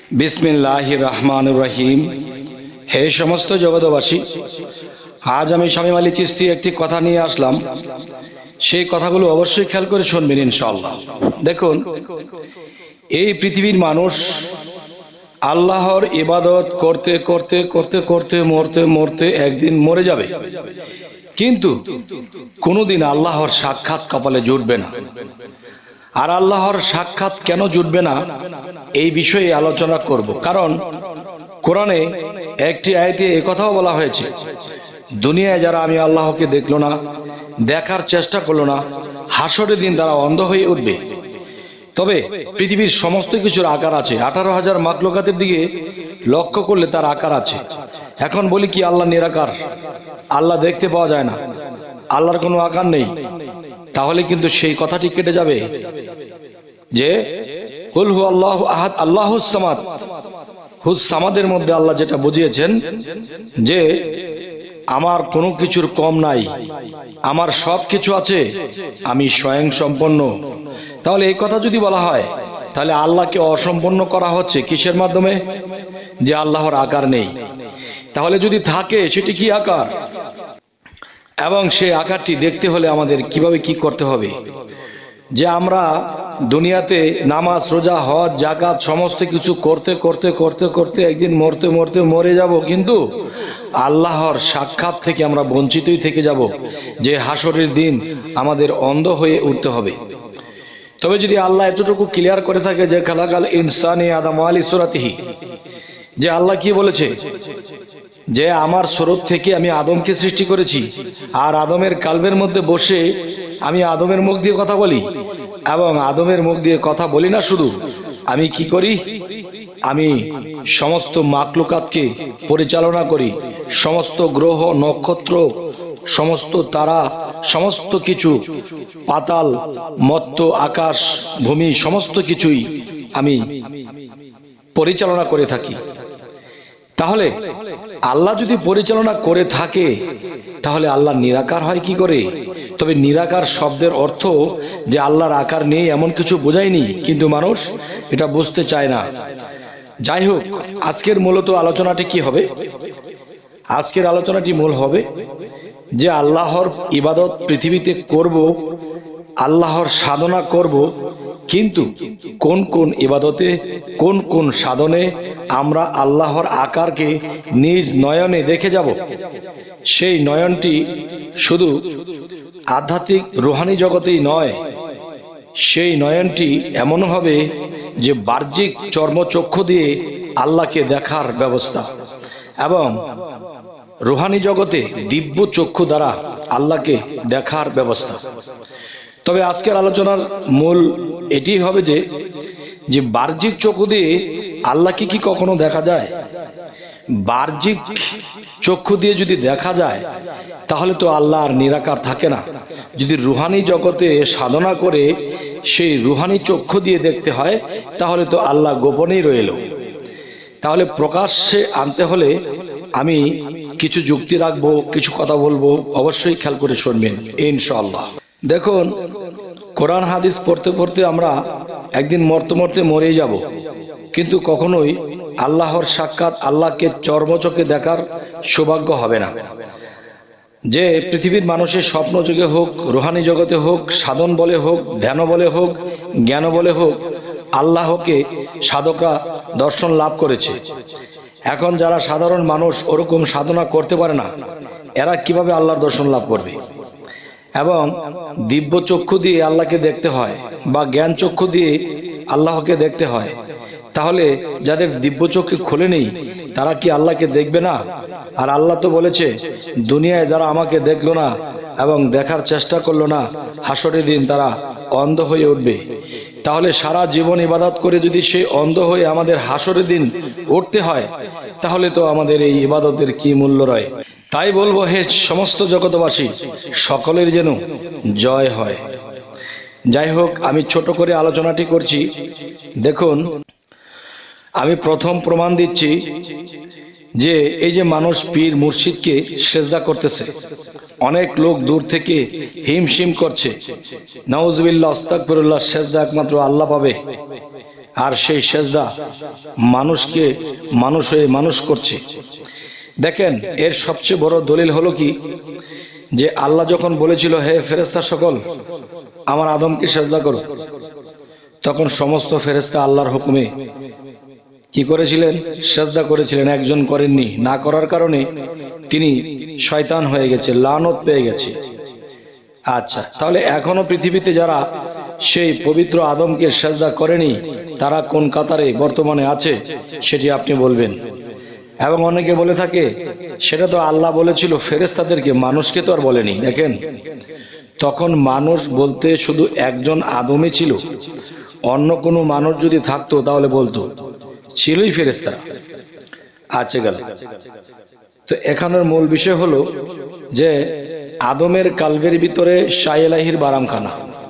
বিসমিল্লাহির রহমানির রহিম। হে সমস্ত জগৎবাসী, আজ আমি শামীম আলী চিশতি একটি কথা নিয়ে আসলাম। সেই কথাগুলো অবশ্যই খেয়াল করে শুনবেন ইনশাআল্লাহ। দেখুন, এই পৃথিবীর মানুষ আল্লাহর ইবাদত করতে করতে করতে করতে মরতে মরতে একদিন মরে যাবে, কিন্তু কোনোদিন আল্লাহর সাক্ষাৎ কপালে জুটবে না। আর আল্লাহর সাক্ষাৎ কেন জুটবে না, এই বিষয়ে আলোচনা করব। কারণ কোরআনে একটি আয়াতে এই কথাও বলা হয়েছে, দুনিয়ায় যারা আমি আল্লাহকে দেখলো না, দেখার চেষ্টা করলো না, হাসরের দিন তারা অন্ধ হয়ে উঠবে। তবে পৃথিবীর সমস্ত কিছুর আকার আছে, 18,000 মাখলুকাতের দিকে লক্ষ্য করলে তার আকার আছে। এখন বলি কি আল্লাহ নিরাকার, আল্লাহ দেখতে পাওয়া যায় না, আল্লাহর কোনো আকার নেই, তাহলে কিন্তু সেই কথাটি কেটে যাবে যে কুল হু আল্লাহু আহাদ আল্লাহুস সামাদ। হুস সামাদের মধ্যে আল্লাহ যেটা বুঝিয়েছেন যে আমার কোনো কিছুর কম নাই, আমার সব কিছু আছে, আমি স্বয়ং সম্পন্ন। তাহলে এই কথা যদি বলা হয়, তাহলে আল্লাহকে অসম্পন্ন করা হচ্ছে কিসের মাধ্যমে? যে আল্লাহর আকার নেই। তাহলে যদি থাকে সেটি কি আকার, এবং সেই আকারটি দেখতে হলে আমাদের কিভাবে কি করতে হবে? যে আমরা দুনিয়াতে নামাজ, রোজা, হজ, যাকাত সমস্ত কিছু করতে করতে করতে করতে একদিন মরতে মরতে মরে যাব, কিন্তু আল্লাহর সাক্ষাৎ থেকে আমরা বঞ্চিতই থেকে যাব, যে হাসরের দিন আমাদের অন্ধ হয়ে উঠতে হবে। তবে যদি আল্লাহ এতটুকু ক্লিয়ার করে থাকে যে খালাকাল ইনসানি আদম আলী সুরাতিহি, যে আল্লাহ কি বলেছে যে আমার স্বরূপ থেকে আমি আদমকে সৃষ্টি করেছি, আর আদমের কালবের মধ্যে বসে আমি আদমের মুখ দিয়ে কথা বলি, এবং আদমের মুখ দিয়ে কথা বলি না শুধু, আমি কি করি, আমি সমস্ত মাখলুকাতকে পরিচালনা করি, সমস্ত গ্রহ নক্ষত্র, সমস্ত তারা, সমস্ত কিছু, পাতাল মত্ত, আকাশ ভূমি, সমস্ত কিছুই আমি পরিচালনা করে থাকি। তাহলে আল্লাহ যদি পরিচালনা করে থাকে, তাহলে আল্লাহ নিরাকার হয় কি করে? তবে নিরাকার শব্দের অর্থ যে আল্লাহর আকার নেই এমন কিছু বোঝায়নি, কিন্তু মানুষ এটা বুঝতে চায় না। যাই হোক, আজকের মূলত আলোচনাটি কি হবে? আজকের আলোচনাটি মূল হবে যে আল্লাহর ইবাদত পৃথিবীতে করব, আল্লাহর সাধনা করব, কিন্তু কোন কোন ইবাদতে, কোন কোন সাধনে আমরা আল্লাহর আকারকে নিজ নয়নে দেখে যাব। সেই নয়নটি শুধু আধ্যাত্মিক রুহানি জগতেই নয়, সেই নয়নটি এমন হবে যে বাহ্যিক চর্মচক্ষু দিয়ে আল্লাহকে দেখার ব্যবস্থা, এবং রুহানি জগতে দিব্য চক্ষু দ্বারা আল্লাহকে দেখার ব্যবস্থা। তবে আজকের আলোচনার মূল এটি হবে যে বাহ্যিক চক্ষু দিয়ে আল্লাহকে কি কখনো দেখা যায়? বাহ্যিক চক্ষু দিয়ে যদি দেখা যায়, তাহলে তো আল্লাহ আর নিরাকার থাকে না। যদি রুহানি জগতে সাধনা করে সেই রুহানি চক্ষু দিয়ে দেখতে হয়, তাহলে তো আল্লাহ গোপনেই রইল। তাহলে প্রকাশ্যে আনতে হলে আমি কিছু যুক্তি রাখবো, কিছু কথা বলবো, অবশ্যই খেয়াল করে শুনবেন ইনশাআল্লাহ। দেখুন, কোরআন হাদিস পড়তে পড়তে আমরা একদিন মরতে মরতে মরেই যাব, কিন্তু কখনোই আল্লাহর সাক্ষাৎ, আল্লাহকে চর্মচোখে দেখার সৌভাগ্য হবে না। যে পৃথিবীর মানুষের স্বপ্ন যুগে হোক, রুহানি জগতে হোক, সাধন বলে হোক, ধ্যান বলে হোক, জ্ঞান বলে হোক, আল্লাহকে সাধকরা দর্শন লাভ করেছে। এখন যারা সাধারণ মানুষ ওরকম সাধনা করতে পারে না, এরা কিভাবে আল্লাহর দর্শন লাভ করবে? এবং দিব্য চক্ষু দিয়ে আল্লাহকে দেখতে হয়, বা জ্ঞান চক্ষু দিয়ে আল্লাহকে দেখতে হয়। তাহলে যাদের দিব্য চক্ষু খুলে নেই, তারা কি আল্লাহকে দেখবে না? আর আল্লাহ তো বলেছে, দুনিয়ায় যারা আমাকে দেখলো না এবং দেখার চেষ্টা করলো না, হাসরের দিন তারা অন্ধ হয়ে উঠবে। তাহলে সারা জীবন ইবাদত করে যদি সেই অন্ধ হয়ে আমাদের হাসরের দিন উঠতে হয়, তাহলে তো আমাদের এই ইবাদতের কি মূল্য রয়? তাই বলবো, হে সমস্ত জগৎবাসী, সকলের যেন জয় হয়। যাই হোক, আমি ছোট করে আলোচনাটি করছি। দেখুন, আমি প্রথম প্রমাণ দিচ্ছি যে এই যে মানুষ পীর মুর্শিদকে সেজদা করতেছে, অনেক লোক দূর থেকে হিমশিম করছে, নাউজুবিল্লাহ, আস্তাগফিরুল্লাহ, সেজদা একমাত্র আল্লাহ পাবে। আর সেই সেজদা মানুষকে মানুষ হয়ে মানুষ করছে। দেখেন, এর সবচেয়ে বড় দলিল হলো কি, যে আল্লাহ যখন বলেছিল হে ফেরেশতা সকল আমার আদমকে সেজদা করো, তখন সমস্ত ফেরেশতা আল্লাহর হুকুমে কি করেছিলেন? সেজদা করেছিলেন। একজন করেননি, না করার কারণে তিনি শয়তান হয়ে গেছে, লানত পেয়ে গেছে। আচ্ছা, তাহলে এখনো পৃথিবীতে যারা সেই পবিত্র আদমকে সেজদা করেনি, তারা কোন কাতারে বর্তমানে আছে সেটি আপনি বলবেন। এবং অনেকে বলে থাকে সেটা তো আল্লাহ বলেছিল ফেরেশতাদেরকে, মানুষকে তো আর বলেনি। দেখেন, তখন মানুষ বলতে শুধু একজন আদমই ছিল, অন্য কোনো মানুষ যদি থাকতো তাহলে বলতো, ছিলই ফেরেশতারা। আচ্ছা গেল। তো এখানের মূল বিষয় হলো যে আদমের কালবের ভিতরে শাইলাহির বারামখানা,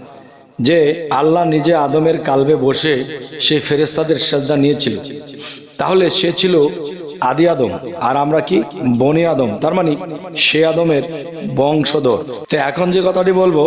যে আল্লাহ নিজে আদমের কালবে বসে সেই ফেরেশতাদের সেজদা নিয়েছিল। তাহলে সে ছিল আদি আদম, আর আমরা কি বনি আদম, তার মানে সে আদমের বংশধর। তো এখন যে কথাটি বলবো,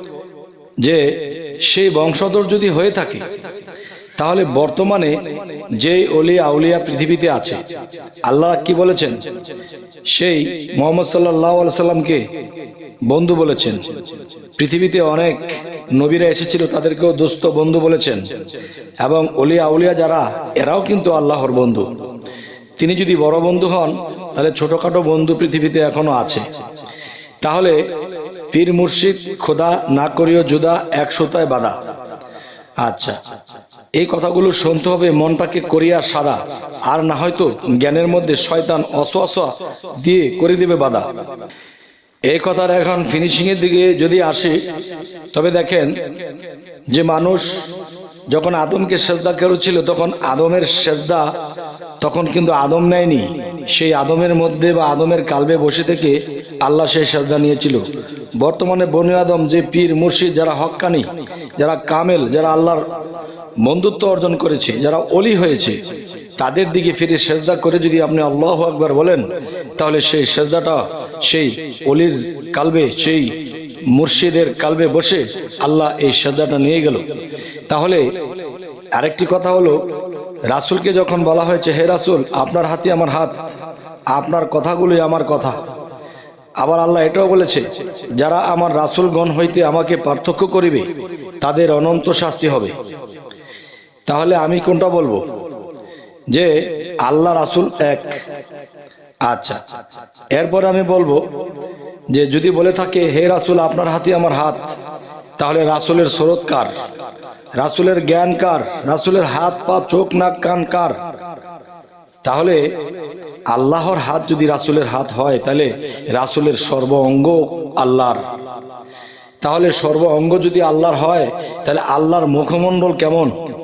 যে সেই বংশধর যদি হয়ে থাকে, তাহলে বর্তমানে যে ওলিয়া আউলিয়া পৃথিবীতে আছে, আল্লাহ কি বলেছেন? সেই মুহাম্মদ সাল্লাল্লাহু আলাইহি সাল্লামকে বন্ধু বলেছেন। পৃথিবীতে অনেক নবীরা এসেছিল, তাদেরকেও দোস্ত বন্ধু বলেছেন। এবং ওলিয়া আউলিয়া যারা, এরাও কিন্তু আল্লাহর বন্ধু। তিনি যদি বড় বন্ধু হন, তাহলে ছোটখাটো বন্ধু পৃথিবীতে এখনো আছে। তাহলে পীর মুর্শিদ খোদা না করিও জুদা, এক সুতায় বাঁধা। আচ্ছা, এই কথাগুলো শুনতে হবে, মনটাকে করিয়া সাদা, আর না হয়তো জ্ঞানের মধ্যে শয়তান অসওয়াসা দিয়ে করে দেবে বাধা। এই কথার এখন ফিনিশিং এর দিকে যদি আসে, তবে দেখেন যে মানুষ যখন আদমকে সেজদা করেছিল, তখন আদমের সেজদা তখন কিন্তু আদম নেয়নি, সেই আদমের মধ্যে বা আদমের কালবে বসে থেকে আল্লাহ সেই সেজদা নিয়েছিল। বর্তমানে বনি আদম যে পীর মুর্শিদ যারা হক্কানি, যারা কামেল, যারা আল্লাহর বন্ধুত্ব অর্জন করেছে, যারা ওলি হয়েছে, তাদের দিকে ফিরে সেজদা করে যদি আপনি আল্লাহু আকবার বলেন, তাহলে সেই সেজদাটা সেই ওলির কালবে, সেই মুর্শিদের কালবে বসে আল্লাহ এই সেজদাটা নিয়ে গেল। তাহলে আরেকটি কথা হলো, রাসূলকে যখন বলা হয়েছে হে রাসূল আপনার হাতে আমার হাত, আপনার কথাগুলোই আমার কথা, আবার আল্লাহ এটাও বলেছে যারা আমার রাসূলগণ হইতে আমাকে পার্থক্য করিবে তাদের অনন্ত শাস্তি হবে। তাহলে আমি কোনটা বলবো? যে আল্লাহ রাসূল এক। আচ্ছা, এরপর আমি বলবো যে যদি বলে থাকে হে রাসূল আপনার হাতে আমার হাত, তাহলে রাসূলের সুরত কার, রাসূলের জ্ঞান কার, রাসূলের হাত পা চোখ নাক কান কার? তাহলে আল্লাহর হাত যদি রাসূলের হাত হয়, তাহলে রাসূলের সর্ব অঙ্গ আল্লাহর। তাহলে সর্ব অঙ্গ যদি আল্লাহর হয়, তাহলে আল্লাহর মুখমণ্ডল কেমন?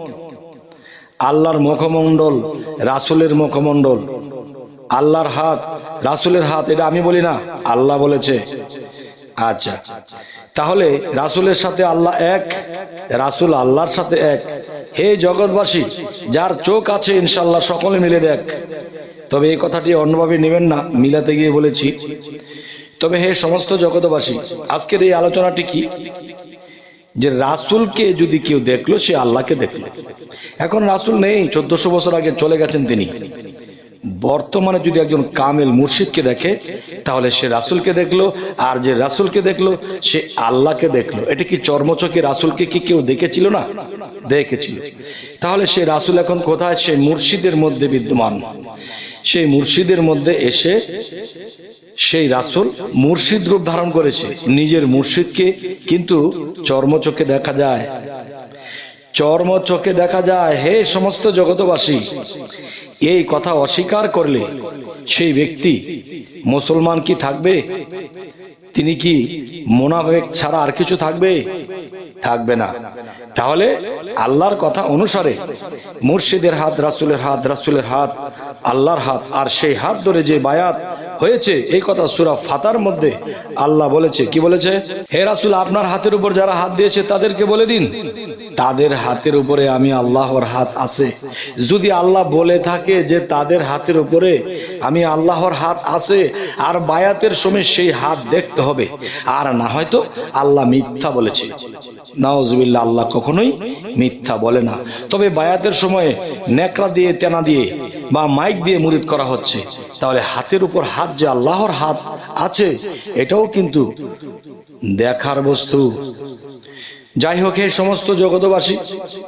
আল্লাহর মুখমণ্ডল রাসূলের মুখমণ্ডল, আল্লাহর হাত রাসূলের হাত, এটা আমি বলি না, আল্লাহ বলেছে। আচ্ছা, তাহলে রাসূলের সাথে আল্লাহ এক, রাসূল আল্লাহর সাথে এক। হে জগৎবাসী, যার চোখ আছে ইনশাআল্লাহ সকলে মিলে দেখ। তবে এই কথাটি অন্যভাবে নেবেন না, মিলাতে গিয়ে বলেছি। তবে হে সমস্ত জগৎবাসী, আজকের এই আলোচনাটি কি, যে রাসূলকে যদি কেউ দেখলো সে আল্লাহকে দেখলো। এখন রাসূল নেই, 1400 বছর আগে চলে গেছেন তিনি। বর্তমানে যদি একজন কামেল মুর্শিদকে দেখে, তাহলে সে রাসূলকে দেখলো, আর যে রাসূলকে দেখলো সে আল্লাহকে দেখলো। এটা কি চর্মচোখে রাসূলকে কি কেউ দেখেছিল না? দেখেছিল। তাহলে সে রাসূল এখন কোথায়? সেই মুর্শিদের মধ্যে বিদ্যমান। সেই মুর্শিদের মধ্যে এসে সেই রাসূল মুর্শিদ রূপ ধারণ করেছে, নিজের মুর্শিদকে কিন্তু চর্মচোখে দেখা যায়, চর্ম চোখে দেখা যায়। হে সমস্ত জগতবাসী, এই কথা অস্বীকার করলে সেই ব্যক্তি মুসলমান কি থাকবে? তিনি কি মুনাফিক ছাড়া আর কিছু থাকবে? থাকবে না। তাহলে আল্লাহর কথা অনুসারে মুর্শিদের হাত রাসূলের হাত, রাসূলের হাত আল্লাহর হাত, আর সেই হাত ধরে যে বায়াত হয়েছে, এই কথা সূরা ফাতার মধ্যে আল্লাহ বলেছে। কি বলেছে? হে রাসূল আপনার হাতের উপর যারা হাত দিয়েছে তাদেরকে বলে দিন তাদের হাতের উপরে আমি আল্লাহর হাত আছে। যদি আল্লাহ বলে থাকে যে তাদের হাতের উপরে আমি আল্লাহর হাত আছে, আর বায়াতের সময় সেই হাত দেখতে হবে, আর না হয়তো আল্লাহ মিথ্যা বলেছে। নাউজুবিল্লাহ, আল্লাহ কখনোই মিথ্যা বলে না। তবে বায়াতের সময় নেকড়া দিয়ে, তেনা দিয়ে বা মাইক দিয়ে মুরিদ করা হচ্ছে, তাহলে হাতের উপর হাত যে আল্লাহর হাত আছে এটাও কিন্তু দেখার বস্তু। যাই হোক, এই সমস্ত জগতবাসী,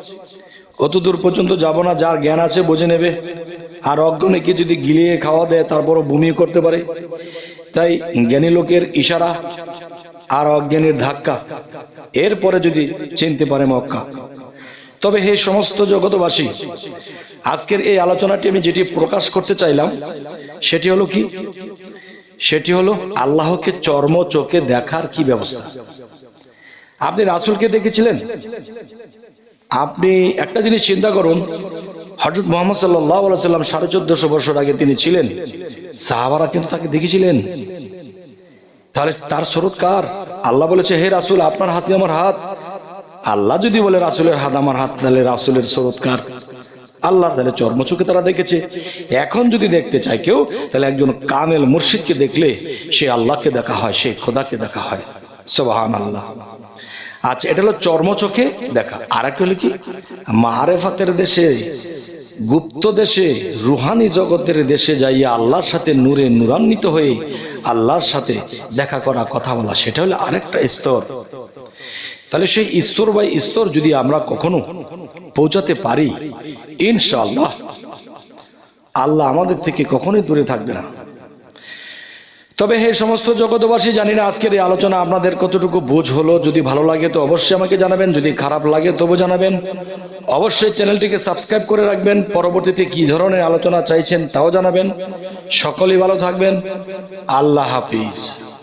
অতদূর পর্যন্ত যাব না। যার জ্ঞান আছে বুঝে নেবে, আর অজ্ঞানীকে যদি গিলিয়ে খাওয়া দেয় তারপরও বমি করতে পারে। তাই জ্ঞানী লোকের ইশারা আর অজ্ঞানীর ধাক্কা, এরপরে যদি চিনতে পারে মক্কা। তবে হে সমস্ত জগতবাসী, আজকের এই আলোচনাটি আমি যেটি প্রকাশ করতে চাইলাম সেটি হলো কি? সেটি হলো আল্লাহকে চর্ম চোখে দেখার কি ব্যবস্থা। আপনি রাসূলকে দেখেছিলেন? আপনি একটা জিনিস চিন্তা করুন, হযরত মুহাম্মদ সাল্লাল্লাহু আলাইহি সাল্লাম 1450 বছর আগে তিনি ছিলেন, সাহাবারা কিন্তু তাকে দেখেছিলেন। তাহলে তার সুরত কার? আল্লাহ বলেছে হে রাসূল আপনার হাতে আমার হাত। আল্লাহ যদি বলে রাসূলের হাত আমার হাত, তাহলে রাসূলের সুরত কার? আল্লাহ। তাহলে চর্মচোখে তারা দেখেছে। এখন যদি দেখতে চায় কেউ, তাহলে একজন কামেল মুর্শিদকে দেখলে সে আল্লাহকে দেখা হয়, সে খোদাকে দেখা হয়। সুবহানাল্লাহ। আচ্ছা, এটা হলো চর্মচোখে দেখা। আর একটা হলো কি? মারেফাতের দেশে, গুপ্ত দেশে, রুহানি জগতের দেশে যাইয়া আল্লাহর সাথে নূরে নূরান্বিত হয়ে আল্লাহর সাথে দেখা করা, কথা বলা, সেটা হলো আরেকটা স্তর। তাহলে সেই স্তর বাই স্তর যদি আমরা কখনো পৌঁছাতে পারি, ইনশাআল্লাহ আল্লাহ আমাদের থেকে কখনোই দূরে থাকবে না। তবে হে সমস্ত জগতবাসী, জানি না আজকের এই আলোচনা আপনাদের কতটুকু বোঝ হলো। যদি ভালো লাগে তো অবশ্যই আমাকে জানাবেন, যদি খারাপ লাগে তবু জানাবেন। অবশ্যই চ্যানেলটিকে সাবস্ক্রাইব করে রাখবেন, পরবর্তীতে কি ধরনের আলোচনা চাইছেন তাও জানাবেন। সকলেই ভালো থাকবেন। আল্লাহ হাফিজ।